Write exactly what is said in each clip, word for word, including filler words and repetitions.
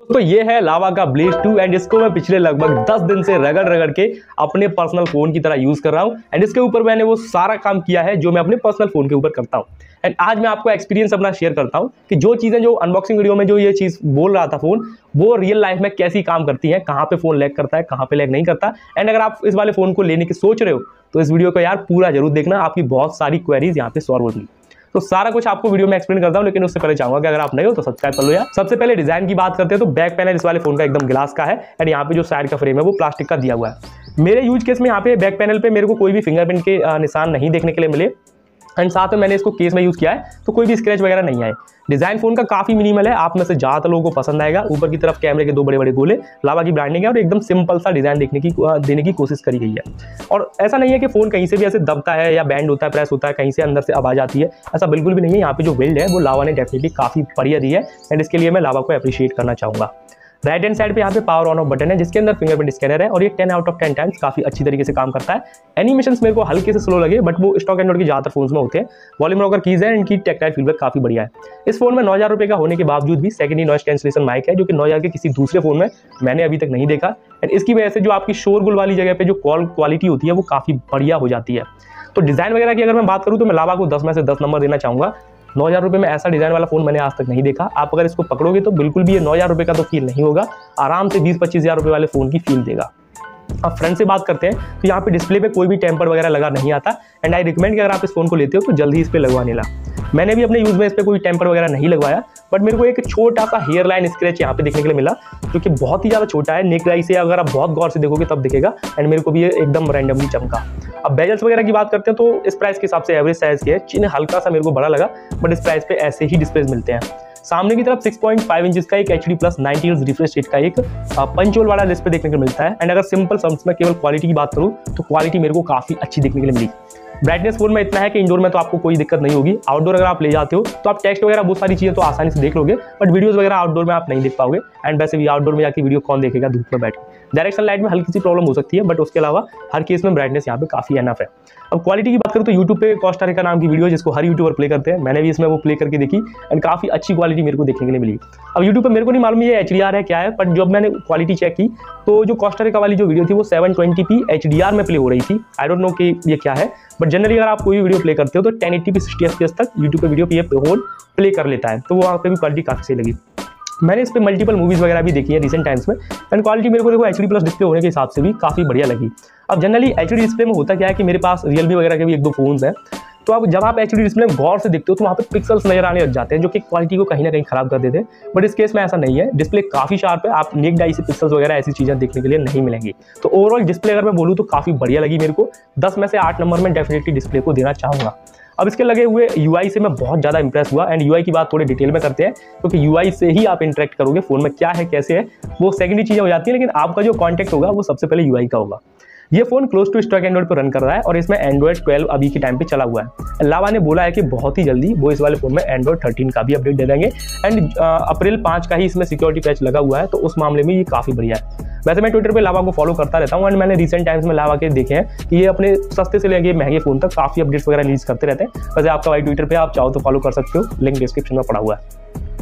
तो ये है लावा का ब्लेज टू एंड इसको मैं पिछले लगभग दस दिन से रगड़ रगड़ के अपने पर्सनल फोन की तरह यूज कर रहा हूं एंड इसके ऊपर मैंने वो सारा काम किया है जो मैं अपने पर्सनल फोन के ऊपर करता हूं। एंड आज मैं आपको एक्सपीरियंस अपना शेयर करता हूं कि जो चीजें जो अनबॉक्सिंग वीडियो में जो ये चीज बोल रहा था फोन, वो रियल लाइफ में कैसी काम करती है, कहां पे फोन लैग करता है, कहां पे लैग नहीं करता। एंड अगर आप इस वाले फोन को लेने की सोच रहे हो तो इस वीडियो को यार पूरा जरूर देखना, आपकी बहुत सारी क्वेरीज यहाँ पे सॉल्व होगी। तो सारा कुछ आपको वीडियो में एक्सप्लेन करता हूं, लेकिन उससे पहले चाहूंगा कि अगर आप नए हो तो सब्सक्राइब कर लो यार। सबसे पहले डिजाइन की बात करते हैं तो बैक पैनल इस वाले फोन का एकदम ग्लास का है एंड यहाँ पे जो साइड का फ्रेम है वो प्लास्टिक का दिया हुआ है। मेरे यूज केस में यहाँ पे बैक पैनल पे मेरे को कोई भी फिंगरप्रिंट के निशान नहीं देखने के लिए मिले एंड साथ में मैंने इसको केस में यूज किया है तो कोई भी स्क्रैच वगैरह नहीं आए। डिजाइन फोन का काफी मिनिमल है, आप में से ज्यादातर लोगों को पसंद आएगा। ऊपर की तरफ कैमरे के दो बड़े बड़े गोले, लावा की ब्रांडिंग है और एकदम सिंपल सा डिजाइन देखने की देने की कोशिश करी गई है। और ऐसा नहीं है कि फोन कहीं से भी ऐसे दबता है या बैंड होता है, प्रेस होता है, कहीं से अंदर से आवाज आती है, ऐसा बिल्कुल भी नहीं है। यहाँ पे जो बिल्ड है वो लावा ने डेफिनेटली काफी बढ़िया दी है एंड इसके लिए मैं लावा को अप्रिशिएट करना चाहूंगा। राइट हैंड साइड पे यहाँ पे पावर ऑन ऑफ बटन है जिसके अंदर फिंगरप्रिंट स्कैनर है और ये ten out of ten times काफी अच्छी तरीके से काम करता है। एनिमेशंस मेरे को हल्के से स्लो लगे बट वो स्टॉक एंड्रॉइड के ज्यादातर फोन्स में होते हैं। वॉल्यूम रॉकर कीज है, इनकी टेक्टाइल फीडबैक काफी बढ़िया है। इस फोन में नौ हजार रुपए का होने के बावजूद भी सेकेंडरी नॉइस कैंसलेशन माइक है जो कि नौ हजार के किसी दूसरे फोन में मैंने अभी तक नहीं देखा एंड इसकी वजह से जो आपकी शोरगुल वाली जगह पे जो कॉल क्वालिटी होती है वो काफी बढ़िया हो जाती है। तो डिजाइन वगैरह की अगर मैं बात करूँ तो मैं लावा को दस में से दस नंबर देना चाहूंगा। नौ हजार रुपये में ऐसा डिजाइन वाला फोन मैंने आज तक नहीं देखा। आप अगर इसको पकड़ोगे तो बिल्कुल भी ये नौ हजार रुपये का तो फील नहीं होगा, आराम से बीस पच्चीस हजार रुपये वाले फोन की फील देगा। अब फ्रंट से बात करते हैं तो यहाँ पे डिस्प्ले पे कोई भी टेम्पर वगैरह लगा नहीं आता एंड आई रिकमेंड कि अगर आप इस फोन को लेते हो तो जल्दी ही इस पे लगवाने ला। मैंने भी अपने यूज में इस पे कोई टेम्पर वगैरह नहीं लगवाया बट मेरे को एक छोटा सा हेयर लाइन स्क्रैच यहाँ पे देखने के लिए मिला जो कि बहुत ही ज़्यादा छोटा है। नेक लाइन से अगर आप बहुत गौर से देखोगे तब दिखेगा एंड मेरे को भी ये एकदम रैंडमली चमका। अब बेजल्स वगैरह की बात करते हैं तो इस प्राइस के हिसाब से एवरेज साइज के है, चिन्ह हल्का सा मेरे को बड़ा लगा बट इस प्राइस पे ऐसे ही डिस्प्लेज मिलते हैं। सामने की तरफ सिक्स पॉइंट फाइव इंचेस का एक H D plus ninety hertz refresh rate का एक पंच होल वाला डिस्प्ले देखने को मिलता है एंड अगर सिंपल टर्म्स में केवल क्वालिटी की बात करूं तो क्वालिटी मेरे को काफी अच्छी देखने के लिए मिली। ब्राइटनेस फोन में इतना है कि इंडोर में तो आपको कोई दिक्कत नहीं होगी, आउटडोर अगर आप ले जाते हो तो आप टेक्स्ट वगैरह बहुत सारी चीजें तो आसानी से देख लोगे बट वीडियोस वगैरह आउटडोर में आप नहीं देख पाओगे एंड वैसे भी आउटडोर में जाके वीडियो कौन देखेगा धूप में बैठ के। डायरेक्शन लाइट में हल्की सी प्रॉब्लम हो सकती है बट उसके अलावा हर केस में ब्राइटनेस यहाँ पे काफी एनफ है। अब क्वालिटी की बात करूँ तो यूट्यूब पे कोस्टा रिका नाम की वीडियो जिसको हर यूट्यूबर प्ले करते हैं, मैंने भी इसमें वो प्ले करके देखी एंड काफी अच्छी क्वालिटी मेरे को देखने के लिए मिली। अब यूट्यूब पे मेरे को नहीं मालूम ये एच डी आर है क्या है बट जब मैंने क्वालिटी चेक की तो जो कोस्टा रिका वाली जो वीडियो थी वो seven twenty p H D R में प्ले हो रही थी। आई डोंट नो कि ये क्या है बट जनरली अगर आप कोई भी वीडियो प्ले करते हो तो ten eighty p sixty f p s तक यूट्यूब पे वीडियो पे ये फोन प्ले कर लेता है, तो वहाँ पे भी क्वालिटी काफी सही लगी। मैंने इस पे मल्टीपल मूवीज वगैरह भी देखी है रिसेंट टाइम्स में एंड क्वालिटी मेरे को देखो एच डी प्लस डिस्प्ले होने के हिसाब से भी काफ़ी बढ़िया लगी। अब जनरली एच डी डिस्प्ले में होता क्या है कि मेरे पास रियलमी वगैरह के भी एक दो फोन्स हैं, तो अब जब आप एच डी डिस्प्ले में गौर से देखते हो तो वहाँ पे पिक्सल्स नजर आने लग जाते हैं जो कि क्वालिटी को कहीं ना कहीं खराब कर देते हैं बट इस केस में ऐसा नहीं है। डिस्प्ले काफ़ी शार्प है, आप नेक्ड आई से पिक्सल्स वगैरह ऐसी चीज़ें देखने के लिए नहीं मिलेंगी। तो ओवरऑल डिस्प्ले अगर मैं बोलूँ तो काफ़ी बढ़िया लगी मेरे को, दस में से आठ नंबर में डेफिनेटली डिस्प्ले को देना चाहूँगा। अब इसके लगे हुए यूआई से मैं बहुत ज़्यादा इंप्रेस हुआ एंड यूआई की बात थोड़ी डिटेल में करते हैं क्योंकि तो यूआई से ही आप इंटरेक्ट करोगे, फोन में क्या है कैसे है वो सेकेंडरी चीज़ें हो जाती है, लेकिन आपका जो कॉन्टैक्ट होगा वो सबसे पहले यूआई का होगा। ये phone close to stock Android पर रन कर रहा है और इसमें एंड्रॉइड ट्वेल्व अभी के टाइम पे चला हुआ है। लावा ने बोला है कि बहुत ही जल्दी वो इस वाले फोन में एंड्रॉइड थर्टीन का भी अपडेट दे देंगे एंड अप्रैल पाँच का ही इसमें सिक्योरिटी पैच लगा हुआ है, तो उस मामले में ये काफ़ी बढ़िया है। वैसे मैं ट्विटर पे लावा को फॉलो करता रहता हूँ एंड मैंने रिसेंट टाइम्स में लावा के देखे हैं कि ये अपने सस्ते से लेके महंगे फोन तक काफ़ी अपडेट्स वगैरह रिलीज करते रहते हैं। वैसे आपका भाई ट्विटर पर आप चाहो तो फॉलो कर सकते हो, लिंक डिस्क्रिप्शन में पड़ा हुआ है।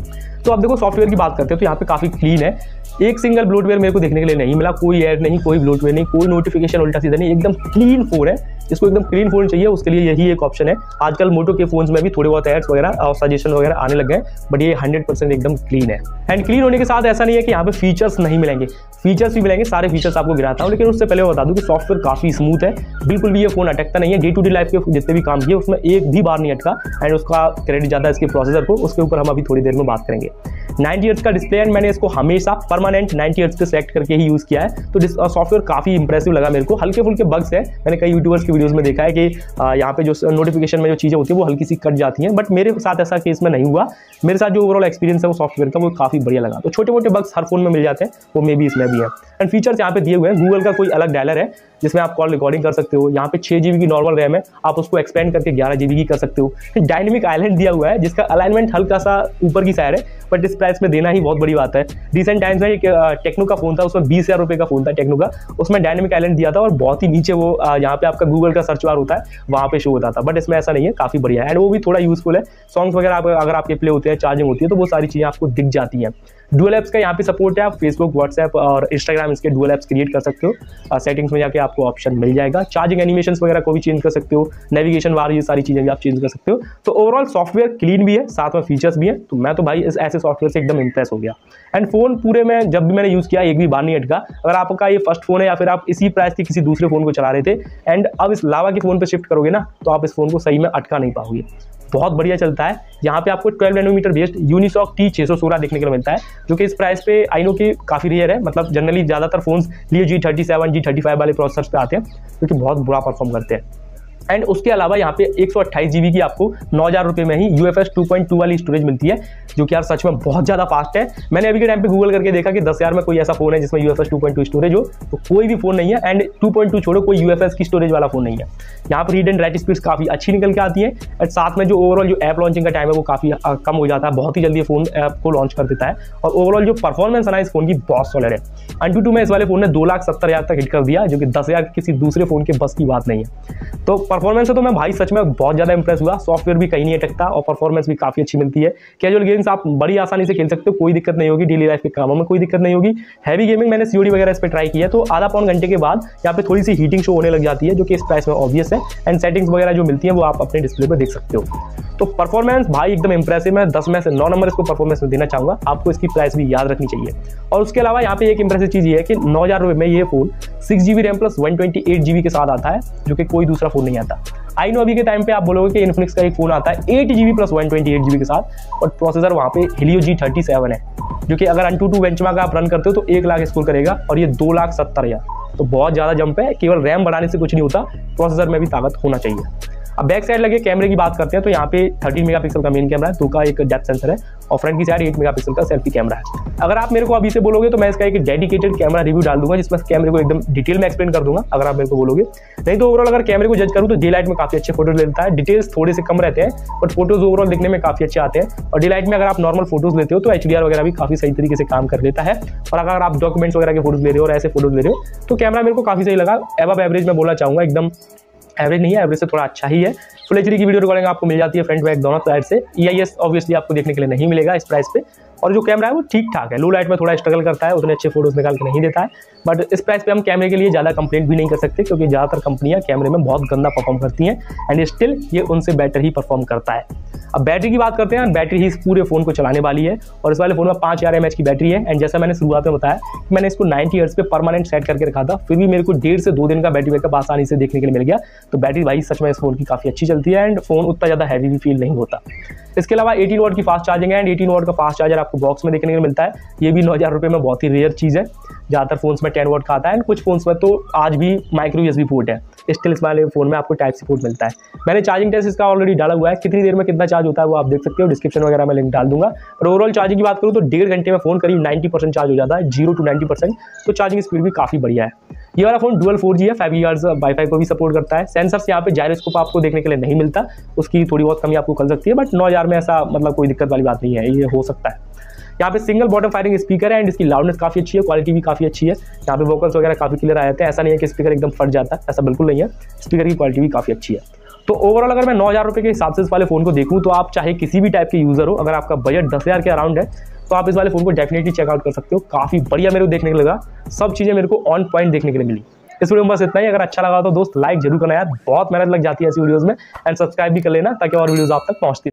तो अब देखो सॉफ्टवेयर की बात करते हैं तो यहाँ पे काफ़ी क्लीन है, एक सिंगल ब्लोटवेयर मेरे को देखने के लिए नहीं मिला, कोई ऐड नहीं, कोई ब्लोटवेयर नहीं, कोई नोटिफिकेशन उल्टा सीधा नहीं, एकदम क्लीन फोन है। जिसको एकदम क्लीन फोन चाहिए उसके लिए यही एक ऑप्शन है। आजकल मोटो के फोन्स में भी थोड़े बहुत एड्स वगैरह और सजेशन वगैरह आने लग गए बट ये हंड्रेड परसेंट एकदम क्लीन है। एंड क्लीन होने के साथ ऐसा नहीं है कि यहाँ पे फीचर्स नहीं मिलेंगे, फीचर्स भी मिलेंगे, सारे फीचर्स आपको गिराता हूँ, लेकिन उससे पहले मैं बता दूँ कि सॉफ्टवेयर काफ़ी स्मूथ है, बिल्कुल भी ये फोन अटकता नहीं है। डे टू डे लाइफ के जितने भी काम किए उसमें एक भी बार नहीं अटका एंड उसका क्रेडिट ज़्यादा इसके प्रोसेसर को, उसके ऊपर हम अभी थोड़ी देर में बात करेंगे। नाइंटी हर्ट्ज का डिस्प्ले एंड मैंने इसको हमेशा परमानेंट नाइंटी हर्ट्ज पे सेलेक्ट करके ही यूज़ किया है, तो सॉफ्टवेयर काफ़ी इंप्रेसिव लगा मेरे को। हल्के फुल्के बग्स है, मैंने कई यूट्यूबर्स की वीडियोस में देखा है कि यहाँ पे जो नोटिफिकेशन में जो चीज़ें होती है वो हल्की सी कट जाती हैं बट मेरे साथ ऐसा केस में नहीं हुआ। मेरे साथ जो ओवरऑल एक्सपीरियंस है वो सॉफ्टवेयर का वो काफ़ी बढ़िया लगा। तो छोटे मोटे बग्स हर फोन में मिल जाते हैं, वो मे भी इसमें भी है। एंड फीचर्स यहाँ पे दिए हुए हैं, गूगल का कोई अलग डायलर है जिसमें आप कॉल रिकॉर्डिंग कर सकते हो। यहाँ पे छः जीबी की नॉर्मल रैम है, आप उसको एक्सपेंड करके ग्यारह जीबी की कर सकते हो। डायनेमिक आइलैंड दिया हुआ है जिसका अलाइनमेंट हल्का सा ऊपर की साइड है बट इस प्राइस में देना ही बहुत बड़ी बात है। रिसेंट टाइम्स में एक टेक्नो का फोन था, उसमें बीस हजार रुपये का फोन था टेक्नो का, उसमें डायनेमिक आइलैंड दिया था और बहुत ही नीचे वो यहाँ पे आपका गूगल का सर्च बार होता है वहाँ पे शो होता था, बट इसमें ऐसा नहीं है, काफ़ी बढ़िया है। एंड वो भी थोड़ा यूजफुल है, सॉन्ग्स वगैरह अगर आपके प्ले होते हैं, चार्जिंग होती है तो वो सारी चीज़ें आपको दिख जाती हैं। डुअल ऐप्स का यहाँ पे सपोर्ट है, आप फेसबुक, व्हाट्सएप और इंस्टाग्राम इसके डुअल ऐप्स क्रिएट कर सकते हो। सेटिंग्स में जाके आपको ऑप्शन मिल जाएगा। चार्जिंग एनिमेशंस वगैरह को भी चेंज कर सकते हो, नेविगेशन बार, ये सारी चीज़ें भी आप चेंज कर सकते हो। तो ओवरऑल सॉफ्टवेयर क्लीन भी है, साथ में फीचर्स भी है। तो मैं तो भाई इस ऐसे सॉफ्टवेयर से एकदम इंप्रेस हो गया। एंड फोन पूरे में जब भी मैंने यूज़ किया एक भी बार नहीं अटका। अगर आपका ये फर्स्ट फोन है या फिर आप इसी प्राइस के किसी दूसरे फोन को चला रहे थे एंड अब इस लावा के फोन पे शिफ्ट करोगे ना, तो आप इस फोन को सही में अटका नहीं पाओगे। बहुत बढ़िया चलता है। यहाँ पे आपको twelve nanometer based Unisoc T six सोलह देखने के लिए मिलता है, जो कि इस प्राइस पे आई नो कि काफ़ी रेयर है। मतलब जनरली ज़्यादातर फोन्स लिए G thirty seven G thirty five वाले प्रोसेसर्स पे आते हैं, जो कि बहुत बुरा परफॉर्म करते हैं। एंड उसके अलावा यहाँ पे एक सौ अट्ठाईस जीबी की आपको नौ हज़ार रुपये में ही U F S two point two वाली स्टोरेज मिलती है, जो कि यार सच में बहुत ज़्यादा फास्ट है। मैंने अभी के टाइम पे गूगल करके देखा कि दस हज़ार में कोई ऐसा फोन है जिसमें U F S two point two storage हो, तो कोई भी फोन नहीं है। एंड टू पॉइंट टू छोड़ो, कोई यू एफ एस की स्टोरेज वाला फोन नहीं है। यहाँ पर रीड एंड राइट स्पीड्स काफ़ी अच्छी निकल के आती है। एंड साथ में जो ओवरऑल जो ऐप लॉन्चिंग का टाइम है वो काफ़ी कम हो जाता है, बहुत ही जल्दी फोन ऐप को लॉन्च कर देता है। और ओवरऑल जो परफॉर्मेंस है ना इस फोन की बहुत सॉलिड है। अंटू टू में इस वाले फोन ने दो लाख सत्तर हज़ार तक हिट कर दिया, जो कि दस हज़ार किसी दूसरे फोन के बस की बात नहीं है। तो परफॉर्मेंस से तो मैं भाई सच में बहुत ज़्यादा इंप्रेस हुआ। सॉफ्टवेयर भी कहीं नहीं अटकता और परफॉर्मेंस भी काफ़ी अच्छी मिलती है। कैजुअल गेम्स आप बड़ी आसानी से खेल सकते हो, कोई दिक्कत नहीं होगी। डेली लाइफ के कामों में कोई दिक्कत नहीं होगी। हैवी गेमिंग मैंने सीओडी वगैरह इस पर ट्राई किया, तो आधा पौन घंटे के बाद यहाँ पे थोड़ी सी हीटिंग शो होने लग जाती है, जो कि इस प्राइस में ऑब्वियस है। एंड सेटिंग्स वगैरह जो मिलती है वो आप अपने डिस्प्ले पर देख सकते हो। तो परफॉर्मेंस भाई एकदम इंप्रेसिव है। दस में से नौ नंबर इसको परफॉर्मेंस में देना चाहूँगा। आपको इसकी प्राइस भी याद रखनी चाहिए। और उसके अलावा यहाँ पे एक इंप्रेसिव चीज़ ये है कि नौ हज़ार रुपये में ये phone six G B RAM plus one twenty eight G B के साथ आता है, जो कि कोई दूसरा फोन नहीं आता। आई नो अभी के टाइम पे आप बोलोगे कि इन्फिनिक्स का एक फोन आता है eight G B plus one twenty eight G B के साथ, और प्रोसेसर वहाँ पे हेलियो जी थर्टी सेवन है, जो कि अगर अंटू टू बेंचमार्क आप रन करते हो तो एक लाख स्कोर करेगा, और ये दो लाख सत्तर हज़ार। तो बहुत ज़्यादा जंप है। केवल रैम बढ़ाने से कुछ नहीं होता, प्रोसेसर में भी ताकत होना चाहिए। अब बैक साइड लगे कैमरे की बात करते हैं, तो यहाँ पे थर्टीन मेगापिक्सल का मेन कैमरा है, दो का एक डेप्थ सेंसर है, और फ्रंट की साइड एट मेगापिक्सल का सेल्फी कैमरा है। अगर आप मेरे को अभी से बोलोगे तो मैं इसका एक डेडिकेटेड कैमरा रिव्यू डाल दूंगा, जिसमें कैमरे को एकदम डिटेल में एक्सप्लेन कर दूंगा, अगर आप मेरे को बोलोगे। नहीं तो ओवरऑल अगर कैमरे को जज करूँ तो डे लाइट में काफी अच्छे फोटोज लेता है। डिटेल्स थोड़े से कम रहते हैं, बट फोटोज ओवरऑल दिखने में काफी अच्छे आते हैं। और डे लाइट में अगर आप नॉर्मल फोटोज लेते हो तो एच डी आर वगैरह भी काफी सही तरीके से काम कर लेता है। और अगर आप डॉक्यूमेंट्स वगैरह के फोटोज ले रहे हो और ऐसे फोटोज ले रहे हो तो कैमरा मेरे को काफी सही लगा। एबव एवरेज में बोलना चाहूँगा, एकदम एवरेज नहीं है, एवरेज से थोड़ा अच्छा ही है। फुल एचडी की वीडियो रिकॉर्डिंग आपको मिल जाती है फ्रंट बैक दोनों साइड से। ई आई एस ऑब्वियसली आपको देखने के लिए नहीं मिलेगा इस प्राइस पे। और जो कैमरा है वो ठीक ठाक है, लो लाइट में थोड़ा स्ट्रगल करता है, उतने अच्छे फोटोज निकाल के नहीं देता है। बट इस प्राइस पे हम कैमरे के लिए ज़्यादा कंप्लेंट भी नहीं कर सकते, क्योंकि ज़्यादातर कंपनियां कैमरे में बहुत गंदा परफॉर्म करती हैं, एंड स्टिल ये उनसे बेटर ही परफॉर्म करता है। अब बैटरी की बात करते हैं। बैटरी ही इस पूरे फोन को चलाने वाली है, और इस वाले फोन में पाँच हज़ार एम एच की बैटरी है। एंड जैसा मैंने शुरुआत में बताया कि मैंने इसको नाइन्टी हर्ट्ज पे परमानेंट सेट करके रखा था, फिर भी मेरे को डेढ़ से दो दिन का बैटरी बैकअप आसानी से देखने के लिए मिल गया। तो बैटरी भाई सच में इस फोन की काफ़ी अच्छी चलती है, एंड फोन उतना ज़्यादा हैवी भी फील नहीं होता। इसके अलावा एटीन वॉट की फास्ट चार्जिंग है, एंड एटीन वॉट का फास्ट चार्जर आपको बॉक्स में देखने को मिलता है। ये भी नौ हज़ार रुपये में बहुत ही रेयर चीज़ है। ज़्यादातर फोन्स में टेन वॉट का आता है, एंड कुछ फोन्स में तो आज भी माइक्रो यूएसबी पोर्ट है। स्टिल इस वाले फोन में आपको टाइप सी पोर्ट मिलता है। मैंने चार्जिंग टेस्ट इसका ऑलरेडी डाला हुआ है, कितनी देर में कितना चार्ज होता है वो आप देख सकते हो। डिस्क्रिप्शन वगैरह में लिंक डाल दूंगा। और ओवरऑल चार्जिंग की बात करूँ तो डेढ़ घंटे में फोन करीब नाइन्टी परसेंट चार्ज हो जाता है, जीरो टू नाइन्टी परसेंट। तो चार्जिंग स्पीड भी काफ़ी बढ़िया है। ये वाला फोन डुअल फोर जी है, फाइव गीगाहर्ट्ज़ वाईफाई को भी सपोर्ट करता है। सेंसर्स यहाँ पे जायरोस्कोप आपको देखने के लिए नहीं मिलता, उसकी थोड़ी बहुत कमी आपको कर सकती है, बट नौ हज़ार में ऐसा मतलब कोई दिक्कत वाली बात नहीं है, ये हो सकता है। यहाँ पे सिंगल बॉटम फायरिंग स्पीकर है, एंड इसकी लाउडनेस काफ़ी अच्छी है, क्वालिटी भी काफ़ी अच्छी है। यहाँ पे वोकल्स वगैरह काफ़ी क्लियर आ जाते हैं। ऐसा नहीं है कि स्पीकर एकदम फट जाता है, ऐसा बिल्कुल नहीं है। स्पीकर की क्वालिटी भी काफ़ी अच्छी है। तो ओवरऑल अगर मैं नौ हज़ार रुपये के हिसाब से इस वाले फोन को देखूँ तो आप चाहे किसी भी टाइप के यूज़र हो, अगर आपका बजट दस हज़ार के अराउंड है तो आप इस वाले फोन को डेफिनेटली चेकआउट कर सकते हो। काफ़ी बढ़िया मेरे को देखने को लगा, सब चीज़ें मेरे को ऑन पॉइंट देखने के लिए मिली। इस वीडियो में बस इतना ही। अगर अच्छा लगा तो दोस्त लाइक जरूर करना यार, बहुत मेहनत लग जाती है ऐसी वीडियोज़ में। एंड सब्सक्राइब भी कर लेना ताकि और वीडियोज़ आप तक पहुँचती